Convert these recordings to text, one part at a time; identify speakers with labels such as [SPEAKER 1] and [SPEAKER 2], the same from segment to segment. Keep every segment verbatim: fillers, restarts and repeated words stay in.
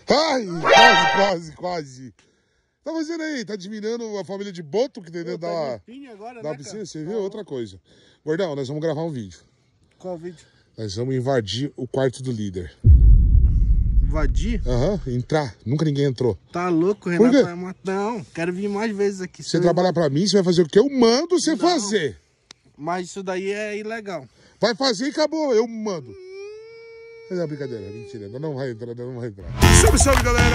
[SPEAKER 1] Ai, quase, quase, quase. Tá fazendo aí? Tá diminuindo a família de Boto que entendeu? Da,
[SPEAKER 2] agora,
[SPEAKER 1] da
[SPEAKER 2] né,
[SPEAKER 1] piscina, você viu? Outra coisa. Gordão, nós vamos gravar um vídeo.
[SPEAKER 2] Qual vídeo?
[SPEAKER 1] Nós vamos invadir o quarto do líder.
[SPEAKER 2] Invadir?
[SPEAKER 1] Aham, uhum, entrar. Nunca ninguém entrou.
[SPEAKER 2] Tá louco, Renato? Vai matar. Não, quero vir mais vezes aqui.
[SPEAKER 1] Você trabalhar pra mim, você vai fazer o que eu mando você
[SPEAKER 2] não,
[SPEAKER 1] fazer.
[SPEAKER 2] Mas isso daí é ilegal.
[SPEAKER 1] Vai fazer e acabou, eu mando. Mas é brincadeira, mentira. Não vai entrar, não vai entrar. Salve, salve, galera!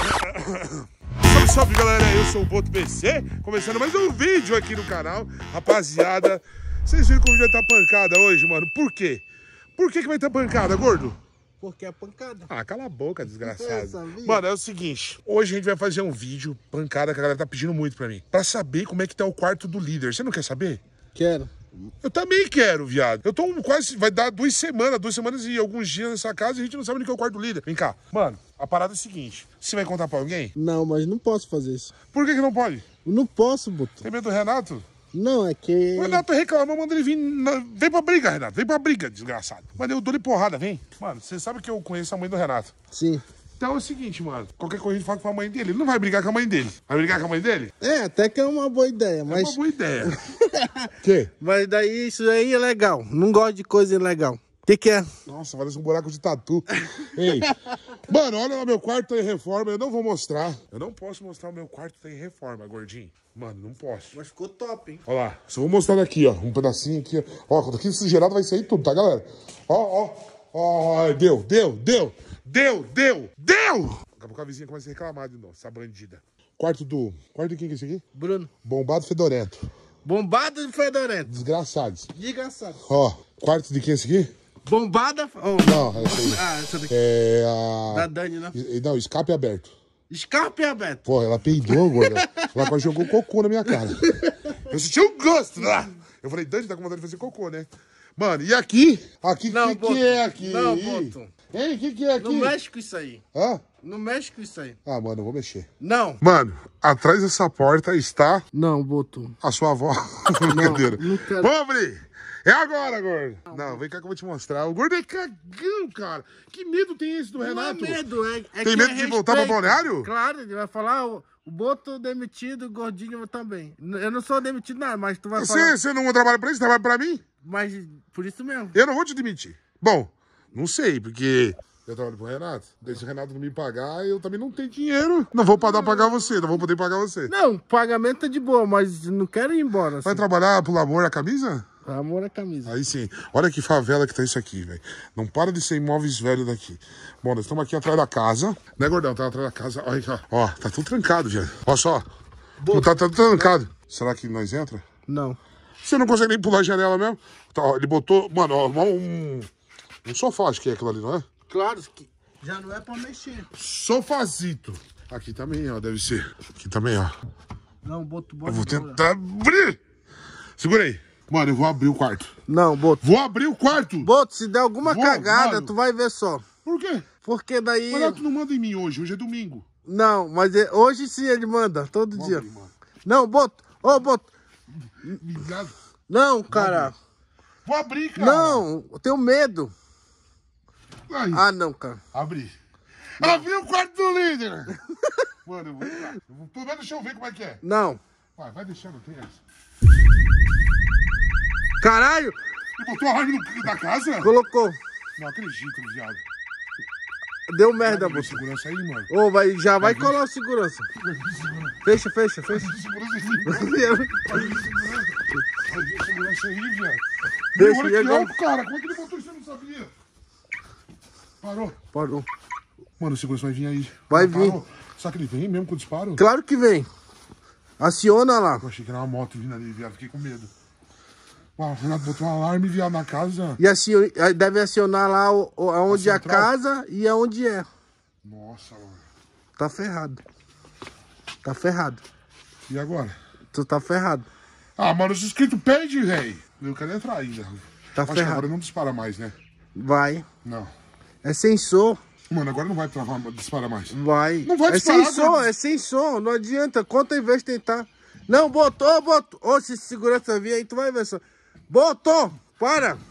[SPEAKER 1] Salve, salve, galera! Eu sou o Boto B C, começando mais um vídeo aqui no canal. Rapaziada, vocês viram que o vídeo vai estar pancada hoje, mano? Por quê? Por que que vai estar pancada, gordo?
[SPEAKER 2] Porque é pancada.
[SPEAKER 1] Ah, cala a boca, desgraçado. Mano, é o seguinte. Hoje a gente vai fazer um vídeo pancada que a galera tá pedindo muito pra mim. Pra saber como é que tá o quarto do líder. Você não quer saber?
[SPEAKER 2] Quero.
[SPEAKER 1] Eu também quero, viado. Eu tô quase... Vai dar duas semanas, duas semanas e alguns dias nessa casa e a gente não sabe nem que é o quarto do líder. Vem cá. Mano, a parada é a seguinte. Você vai contar pra alguém?
[SPEAKER 2] Não, mas não posso fazer isso.
[SPEAKER 1] Por que que não pode?
[SPEAKER 2] Não posso, Boto.
[SPEAKER 1] Tem medo do Renato?
[SPEAKER 2] Não, é que...
[SPEAKER 1] O Renato reclama, manda ele vir... Na... Vem pra briga, Renato. Vem pra briga, desgraçado. Mas eu dou-lhe porrada, vem. Mano, você sabe que eu conheço a mãe do Renato.
[SPEAKER 2] Sim.
[SPEAKER 1] Então é o seguinte, mano. Qualquer coisa a gente fala com a mãe dele. Ele não vai brigar com a mãe dele. Vai brigar com a mãe dele?
[SPEAKER 2] É, até que é uma boa ideia, mas...
[SPEAKER 1] É uma boa ideia. Que?
[SPEAKER 2] Mas daí, isso aí é legal. Não gosto de coisa ilegal. O que que é?
[SPEAKER 1] Nossa, parece um buraco de tatu. Ei, mano, olha lá, meu quarto tá em reforma. Eu não vou mostrar. Eu não posso mostrar o meu quarto tá em reforma, gordinho. Mano, não posso.
[SPEAKER 2] Mas ficou top, hein?
[SPEAKER 1] Olha lá. Só vou mostrar daqui, ó. Um pedacinho aqui, ó. Ó, quando aqui sujeirado vai sair tudo, tá, galera? Ó, ó. Ó, deu, deu, deu. Deu, deu, deu! Daqui a pouco a vizinha começa a reclamar de novo, essa bandida. Quarto do... Quarto de quem que é esse aqui?
[SPEAKER 2] Bruno.
[SPEAKER 1] Bombado fedorento.
[SPEAKER 2] Bombado e fedorento.
[SPEAKER 1] Desgraçados.
[SPEAKER 2] Desgraçado.
[SPEAKER 1] Ó, quarto de quem é esse aqui?
[SPEAKER 2] Bombada... Oh.
[SPEAKER 1] Não, essa aí.
[SPEAKER 2] Ah, essa daqui.
[SPEAKER 1] É a...
[SPEAKER 2] Da Dani, né?
[SPEAKER 1] Não, escape aberto.
[SPEAKER 2] Escape aberto.
[SPEAKER 1] Pô, ela peidou, gorda. Ela quase jogou cocô na minha cara. Eu senti um gosto lá. Eu falei, Dani, tá com vontade de fazer cocô, né? Mano, e aqui? Aqui, o que, que é aqui?
[SPEAKER 2] Não, Boto.
[SPEAKER 1] Hein, o que, que é aqui?
[SPEAKER 2] Não mexe com isso aí.
[SPEAKER 1] Hã?
[SPEAKER 2] Não mexe com isso aí.
[SPEAKER 1] Ah, mano, eu vou mexer.
[SPEAKER 2] Não.
[SPEAKER 1] Mano, atrás dessa porta está...
[SPEAKER 2] Não, Boto.
[SPEAKER 1] A sua avó. Brincadeira.
[SPEAKER 2] Não, não quero.
[SPEAKER 1] Vamos abrir. É agora, gordo. Não, não, vem cá que eu vou te mostrar. O gordo é cagão, cara. Que medo tem esse do Renato?
[SPEAKER 2] Não é medo, é, é
[SPEAKER 1] Tem
[SPEAKER 2] que
[SPEAKER 1] medo
[SPEAKER 2] é
[SPEAKER 1] de voltar pro balneário?
[SPEAKER 2] Claro, ele vai falar, o, o Boto demitido, o gordinho também. Eu não sou demitido nada, mas tu vai
[SPEAKER 1] você,
[SPEAKER 2] falar...
[SPEAKER 1] Você não trabalha pra isso, trabalha pra mim?
[SPEAKER 2] Mas por isso mesmo.
[SPEAKER 1] Eu não vou te demitir. Bom, não sei, porque... Eu trabalho pro Renato. Deixa o Renato não me pagar, eu também não tenho dinheiro. Não vou poder pagar você, não vou poder pagar você.
[SPEAKER 2] Não, pagamento é de boa, mas não quero ir embora. Assim.
[SPEAKER 1] Vai trabalhar pro amor a camisa?
[SPEAKER 2] Amor é camisa.
[SPEAKER 1] Aí sim. Olha que favela que tá isso aqui, velho. Não para de ser imóveis velhos daqui. Bom, nós estamos aqui atrás da casa. Né, gordão? Tá atrás da casa. Olha aqui, ó. Ó, tá tudo trancado, velho. Olha só. Não tá, tá tudo trancado. Não. Será que nós entra?
[SPEAKER 2] Não.
[SPEAKER 1] Você não consegue nem pular a janela mesmo? Tá, ó, ele botou, mano, ó, um, um sofá, acho que é aquilo ali, não é?
[SPEAKER 2] Claro que já não é pra mexer.
[SPEAKER 1] Sofazito. Aqui também, ó, deve ser. Aqui também, ó.
[SPEAKER 2] Não, Boto, bota.
[SPEAKER 1] Eu vou tentar abrir. Segura aí. Mano, eu vou abrir o quarto.
[SPEAKER 2] Não, Boto.
[SPEAKER 1] Vou abrir o quarto.
[SPEAKER 2] Boto, se der alguma vou, cagada, mano. Tu vai ver só.
[SPEAKER 1] Por quê?
[SPEAKER 2] Porque daí...
[SPEAKER 1] Mas tu não manda em mim hoje, hoje é domingo.
[SPEAKER 2] Não, mas é... hoje sim ele manda, todo vou dia. Abrir, mano. Não, Boto. Ô, oh, Boto.
[SPEAKER 1] Obrigado.
[SPEAKER 2] Não, cara.
[SPEAKER 1] Vou abrir, cara.
[SPEAKER 2] Não, eu tenho medo.
[SPEAKER 1] Aí.
[SPEAKER 2] Ah, não, cara.
[SPEAKER 1] Abri. Abri o quarto do líder. Mano, eu vou entrar. Eu vou... Pelo menos deixa eu ver como é que é.
[SPEAKER 2] Não.
[SPEAKER 1] Vai, vai deixando, tem essa.
[SPEAKER 2] Caralho!
[SPEAKER 1] Ele botou a alarme da casa?
[SPEAKER 2] Colocou.
[SPEAKER 1] Não acredito, viado.
[SPEAKER 2] Deu merda, Boto.
[SPEAKER 1] Segurança aí, mano.
[SPEAKER 2] Ô, oh, vai, já vai, vai colar o segurança. Fecha, fecha, fecha.
[SPEAKER 1] Segurança aí, mano. Segurança aí, viado.
[SPEAKER 2] Deixa,
[SPEAKER 1] olha que alto, cara. Como é que ele botou isso? Eu não sabia. Parou.
[SPEAKER 2] Parou.
[SPEAKER 1] Mano, o segurança vai vir aí.
[SPEAKER 2] Vai vir.
[SPEAKER 1] Parou. Será que ele vem mesmo com o disparo?
[SPEAKER 2] Claro que vem. Aciona lá.
[SPEAKER 1] Eu achei que era uma moto vindo ali, viado. Fiquei com medo. Ah, o Renato botou um alarme, viado, na casa.
[SPEAKER 2] E assim, deve acionar lá o, o, onde é a casa e aonde é.
[SPEAKER 1] Nossa, mano.
[SPEAKER 2] Tá ferrado. Tá ferrado.
[SPEAKER 1] E agora?
[SPEAKER 2] Tu tá ferrado.
[SPEAKER 1] Ah, mano, os inscritos pedem, velho. Eu quero entrar ainda.
[SPEAKER 2] Tá
[SPEAKER 1] Acho
[SPEAKER 2] ferrado.
[SPEAKER 1] que agora não dispara mais, né?
[SPEAKER 2] Vai.
[SPEAKER 1] Não.
[SPEAKER 2] É sensor.
[SPEAKER 1] Mano, agora não vai travar, dispara mais.
[SPEAKER 2] Vai.
[SPEAKER 1] Não vai
[SPEAKER 2] é
[SPEAKER 1] disparar.
[SPEAKER 2] Sem som, agora. É sem som, não adianta. Conta em vez de tentar. Não, botou, botou. Ô, se segurança vir aí, tu vai ver só. Botou, para.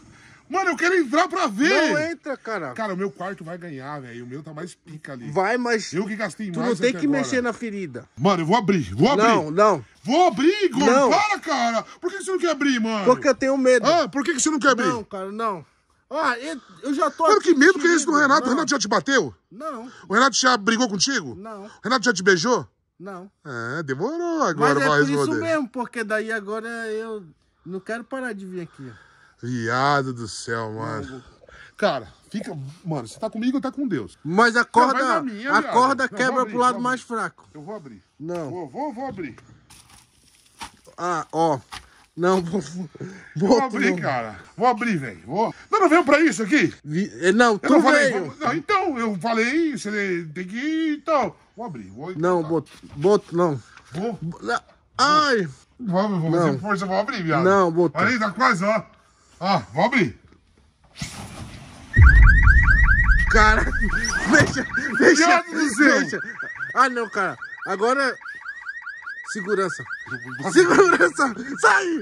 [SPEAKER 1] Mano, eu quero entrar pra ver.
[SPEAKER 2] Não entra, cara.
[SPEAKER 1] Cara, o meu quarto vai ganhar, velho. O meu tá mais pica ali.
[SPEAKER 2] Vai, mas
[SPEAKER 1] Eu que gastei
[SPEAKER 2] tu
[SPEAKER 1] mais
[SPEAKER 2] não tem
[SPEAKER 1] até
[SPEAKER 2] que
[SPEAKER 1] agora.
[SPEAKER 2] mexer na ferida.
[SPEAKER 1] Mano, eu vou abrir. Vou abrir.
[SPEAKER 2] Não, não.
[SPEAKER 1] Vou abrir, Igor.
[SPEAKER 2] Não.
[SPEAKER 1] Para, cara. Por que você não quer abrir, mano?
[SPEAKER 2] Porque eu tenho medo.
[SPEAKER 1] Ah, por que você não quer abrir?
[SPEAKER 2] Não, cara, não. Ó, eu, eu já tô
[SPEAKER 1] Mano,
[SPEAKER 2] aqui
[SPEAKER 1] que medo que é esse do
[SPEAKER 2] contigo.
[SPEAKER 1] Renato?
[SPEAKER 2] Não.
[SPEAKER 1] O Renato já te bateu?
[SPEAKER 2] Não,
[SPEAKER 1] O Renato já brigou contigo?
[SPEAKER 2] não,
[SPEAKER 1] O Renato já te beijou?
[SPEAKER 2] não.
[SPEAKER 1] É, demorou agora
[SPEAKER 2] Mas é
[SPEAKER 1] pra
[SPEAKER 2] por isso
[SPEAKER 1] responder.
[SPEAKER 2] mesmo, porque daí agora eu não quero parar de vir aqui.
[SPEAKER 1] Viado do céu, mano. Cara, fica... Mano, você tá comigo ou tá com Deus?
[SPEAKER 2] Mas a corda,
[SPEAKER 1] vai na minha,
[SPEAKER 2] a
[SPEAKER 1] viado.
[SPEAKER 2] corda
[SPEAKER 1] Não, vou
[SPEAKER 2] quebra
[SPEAKER 1] abrir,
[SPEAKER 2] pro lado
[SPEAKER 1] vou
[SPEAKER 2] mais
[SPEAKER 1] abrir.
[SPEAKER 2] fraco.
[SPEAKER 1] Eu vou abrir.
[SPEAKER 2] Não.
[SPEAKER 1] Vou, vou, vou abrir.
[SPEAKER 2] Ah, ó. Não, vou...
[SPEAKER 1] Vou
[SPEAKER 2] Vou
[SPEAKER 1] abrir,
[SPEAKER 2] não.
[SPEAKER 1] cara. Vou abrir, velho. Vou... Não, não veio pra isso aqui?
[SPEAKER 2] Vi- eh, Não,
[SPEAKER 1] Eu
[SPEAKER 2] tu
[SPEAKER 1] não falei...
[SPEAKER 2] veio.
[SPEAKER 1] vamos- Não, então, eu falei, você tem que ir, então. Vou abrir, vou...
[SPEAKER 2] Não, boto, boto, não.
[SPEAKER 1] Vou...
[SPEAKER 2] Não. Ai,
[SPEAKER 1] Vamos, vou
[SPEAKER 2] Não.
[SPEAKER 1] fazer força, vou abrir, viado.
[SPEAKER 2] Não, botou.
[SPEAKER 1] Olha aí, tá quase, ó. Ó, vou abrir.
[SPEAKER 2] cara. Deixa, deixa,
[SPEAKER 1] Viado do céu.
[SPEAKER 2] deixa. Ah, não, cara. Agora... Segurança. Segurança! Sai!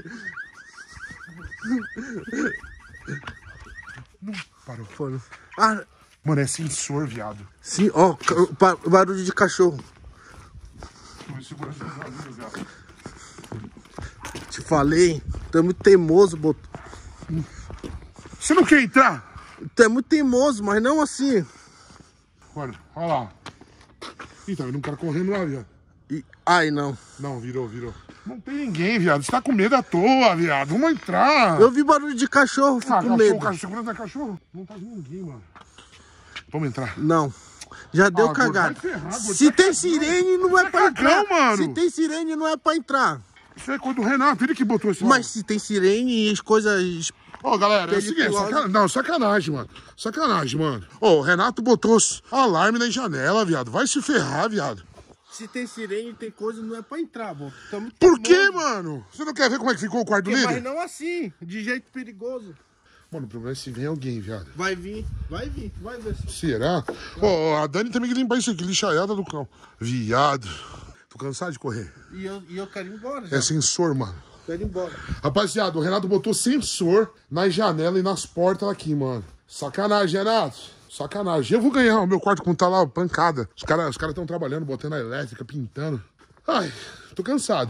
[SPEAKER 1] Parou.
[SPEAKER 2] Foda. Ah,
[SPEAKER 1] Mano, é sensor, viado.
[SPEAKER 2] sim, ó, ca- pa- barulho de cachorro.
[SPEAKER 1] Segurança dos amigos, viado.
[SPEAKER 2] Te falei, tu é muito teimoso, Boto.
[SPEAKER 1] Você não quer entrar?
[SPEAKER 2] Tu é muito teimoso, mas não assim.
[SPEAKER 1] Olha, olha lá. Ih, tá vendo um cara correndo lá, viado.
[SPEAKER 2] E... Ai, não.
[SPEAKER 1] Não, virou, virou. Não tem ninguém, viado. Você tá com medo à toa, viado. Vamos entrar.
[SPEAKER 2] Eu vi barulho de cachorro, fico
[SPEAKER 1] Ah,
[SPEAKER 2] com
[SPEAKER 1] cachorro,
[SPEAKER 2] medo.
[SPEAKER 1] cachorro, segurança da cachorro. Não tá vindo ninguém, mano. Vamos entrar.
[SPEAKER 2] Não. Já deu
[SPEAKER 1] Ah, gordo,
[SPEAKER 2] cagada.
[SPEAKER 1] vai ferrar, gordo,
[SPEAKER 2] Se
[SPEAKER 1] tá
[SPEAKER 2] tem
[SPEAKER 1] cagão.
[SPEAKER 2] sirene, não é
[SPEAKER 1] Tá
[SPEAKER 2] pra
[SPEAKER 1] cagão,
[SPEAKER 2] entrar.
[SPEAKER 1] mano.
[SPEAKER 2] Se tem sirene, não é pra entrar.
[SPEAKER 1] Isso é coisa do Renato, ele que botou esse
[SPEAKER 2] Mas se tem sirene e as coisas...
[SPEAKER 1] Ô, galera, é o seguinte,
[SPEAKER 2] Perigoso.
[SPEAKER 1] sacanagem, não, sacanagem, mano. Sacanagem, mano. Ô, o Renato botou alarme na janela, viado. Vai se ferrar, viado.
[SPEAKER 2] Se tem sirene, tem coisa, não é pra entrar, Boto. Tá muito
[SPEAKER 1] Por quê,
[SPEAKER 2] teimoso.
[SPEAKER 1] mano? Você não quer ver como é que ficou o quarto do
[SPEAKER 2] Porque,
[SPEAKER 1] líder?
[SPEAKER 2] mas não assim, de jeito perigoso.
[SPEAKER 1] Mano, o problema é se vem alguém, viado.
[SPEAKER 2] Vai vir, vai vir, vai ver.
[SPEAKER 1] Será? Ó, a Dani também que limpar isso aqui, lixaiada do cão. Viado. Tô cansado de correr.
[SPEAKER 2] E eu, e eu quero ir embora, já.
[SPEAKER 1] É sensor, mano.
[SPEAKER 2] Quero ir embora.
[SPEAKER 1] Rapaziada, o Renato botou sensor nas janelas e nas portas aqui, mano. Sacanagem, Renato. Sacanagem. Eu vou ganhar o meu quarto quando tá lá, pancada. Os caras os cara estão trabalhando, botando a elétrica, pintando. Ai, tô cansado.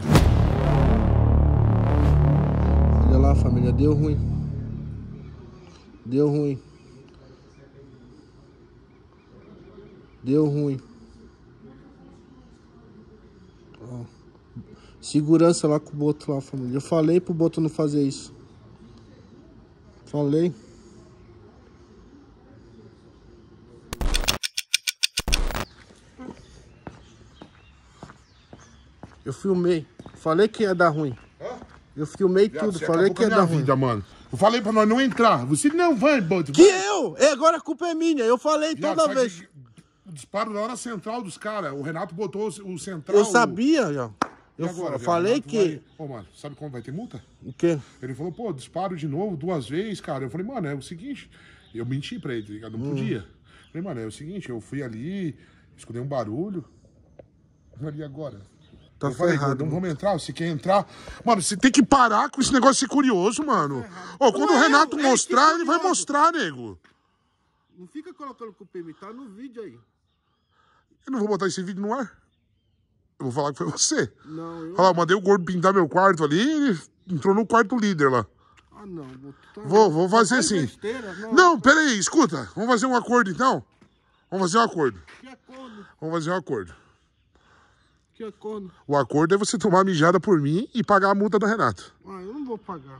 [SPEAKER 2] Olha lá, família, deu ruim. Deu ruim. Deu ruim. Ó. Segurança lá com o Boto lá, família. Eu falei pro Boto não fazer isso. Falei. Eu filmei. Falei que ia dar ruim. Eu filmei
[SPEAKER 1] Viado,
[SPEAKER 2] tudo.
[SPEAKER 1] você
[SPEAKER 2] Falei
[SPEAKER 1] acabou
[SPEAKER 2] que ia
[SPEAKER 1] com a minha
[SPEAKER 2] dar ruim.
[SPEAKER 1] vida, mano. Eu falei pra nós não entrar. Você não vai, Boto.
[SPEAKER 2] Que eu? E agora a culpa é minha. Eu falei
[SPEAKER 1] Viado,
[SPEAKER 2] toda
[SPEAKER 1] sabe
[SPEAKER 2] vez.
[SPEAKER 1] que O disparo da hora central dos caras. O Renato botou o o central.
[SPEAKER 2] Eu sabia, já.
[SPEAKER 1] E
[SPEAKER 2] Eu
[SPEAKER 1] agora, viado?
[SPEAKER 2] falei
[SPEAKER 1] Renato
[SPEAKER 2] que...
[SPEAKER 1] vai- Ô, mano, sabe como vai ter multa?
[SPEAKER 2] O quê?
[SPEAKER 1] Ele falou, pô, disparo de novo, duas vezes, cara. Eu falei, mano, é o seguinte. Eu menti pra ele, tá ligado? Não
[SPEAKER 2] Hum.
[SPEAKER 1] podia. Eu falei, mano, é o seguinte, eu fui ali, escutei um barulho. Ali agora.
[SPEAKER 2] Tá
[SPEAKER 1] eu falei,
[SPEAKER 2] ferrado,
[SPEAKER 1] não
[SPEAKER 2] mano.
[SPEAKER 1] vamos entrar, você quer entrar. Mano, você tem que parar com esse negócio de ser curioso, mano. Ó, quando
[SPEAKER 2] Não,
[SPEAKER 1] o Renato
[SPEAKER 2] é,
[SPEAKER 1] mostrar,
[SPEAKER 2] que
[SPEAKER 1] ele vai
[SPEAKER 2] curioso.
[SPEAKER 1] mostrar, nego.
[SPEAKER 2] Não fica colocando culpa em mim, tá no vídeo aí.
[SPEAKER 1] Eu não vou botar esse vídeo no ar. Eu vou falar que foi você.
[SPEAKER 2] Não, eu...
[SPEAKER 1] Olha lá, eu mandei o gordo pintar meu quarto ali e ele entrou no quarto líder lá.
[SPEAKER 2] Ah, não. Vou, tá...
[SPEAKER 1] Vou, vou fazer
[SPEAKER 2] Faz
[SPEAKER 1] assim.
[SPEAKER 2] besteira, não.
[SPEAKER 1] Não, pera aí, escuta. Vamos fazer um acordo então? Vamos fazer um acordo.
[SPEAKER 2] Que acordo?
[SPEAKER 1] Vamos fazer um acordo.
[SPEAKER 2] Que acordo?
[SPEAKER 1] O acordo é você tomar a mijada por mim e pagar a multa do Renato.
[SPEAKER 2] Ah, eu não vou pagar.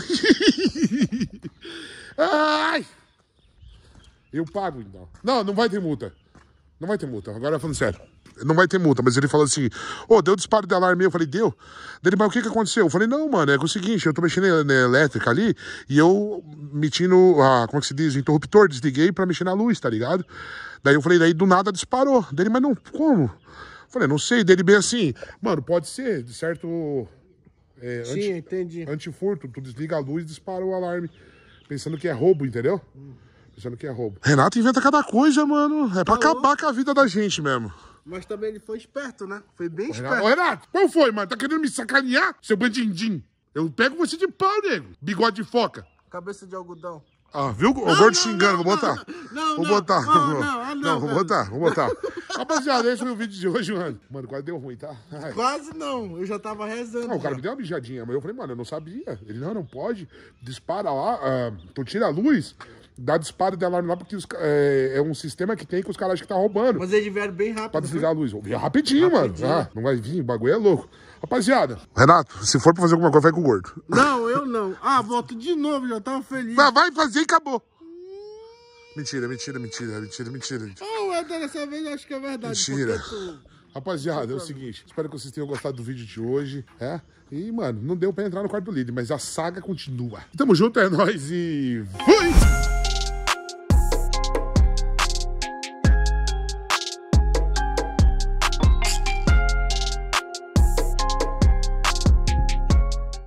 [SPEAKER 1] Ai! Eu pago então. Não, não vai ter multa. Não vai ter multa. Agora falando sério. Não vai ter multa, mas ele falou assim: ô, oh, deu disparo de alarme. Eu falei, deu. Dele, mas o que que aconteceu? Eu falei, não, mano, é que é o seguinte, eu tô mexendo na elétrica ali e eu meti no, ah, como é que se diz, interruptor, desliguei pra mexer na luz, tá ligado? Daí eu falei, daí do nada disparou. Dele, mas não, como? Eu falei, não sei. Dele bem assim, mano, pode ser, de certo. É,
[SPEAKER 2] Sim,
[SPEAKER 1] anti,
[SPEAKER 2] entendi.
[SPEAKER 1] antifurto, tu desliga a luz e dispara o alarme. Pensando que é roubo, entendeu? Hum. Pensando que é roubo. Renato inventa cada coisa, mano. É pra
[SPEAKER 2] Tá
[SPEAKER 1] acabar com a vida da gente mesmo.
[SPEAKER 2] Mas também ele foi esperto, né? Foi bem
[SPEAKER 1] Ô,
[SPEAKER 2] esperto.
[SPEAKER 1] Renato, ô, Renato, qual foi, mano? Tá querendo me sacanear, seu bandindim? Eu pego você de pau, nego. Bigode de foca.
[SPEAKER 2] Cabeça de algodão.
[SPEAKER 1] Ah, viu? O gordo xingando, vou botar.
[SPEAKER 2] Não,
[SPEAKER 1] Vou
[SPEAKER 2] não,
[SPEAKER 1] botar.
[SPEAKER 2] não, não, não,
[SPEAKER 1] Não, vou
[SPEAKER 2] velho.
[SPEAKER 1] botar, vou botar. Rapaziada, esse foi o vídeo de hoje, mano. Mano, quase deu ruim, tá? Ai.
[SPEAKER 2] Quase não, eu já tava rezando.
[SPEAKER 1] Não, o cara
[SPEAKER 2] já.
[SPEAKER 1] me deu uma mijadinha, mas eu falei, mano, eu não sabia. Ele, não, não pode. Dispara lá, ah, tu tira a luz, dá disparo de alarme lá, porque os, é, é um sistema que tem que os caras acham que tá roubando.
[SPEAKER 2] Mas eles vieram bem rápido.
[SPEAKER 1] Pra desligar a luz. Vou vir rapidinho,
[SPEAKER 2] Rapidinho.
[SPEAKER 1] mano. Ah, não vai vir, o bagulho é louco. Rapaziada, Renato, se for pra fazer alguma coisa, vai com o gordo.
[SPEAKER 2] Não, eu não. Ah, volto de novo, já tava feliz.
[SPEAKER 1] Vai, vai fazer e acabou. Mentira, mentira, mentira, mentira, mentira. mentira.
[SPEAKER 2] Oh, até dessa vez eu acho que é verdade.
[SPEAKER 1] Mentira.
[SPEAKER 2] porque tu-
[SPEAKER 1] Rapaziada, é o seguinte, espero que vocês tenham gostado do vídeo de hoje, é? E, mano, não deu pra entrar no quarto do líder, mas a saga continua. Tamo junto, é nóis e fui!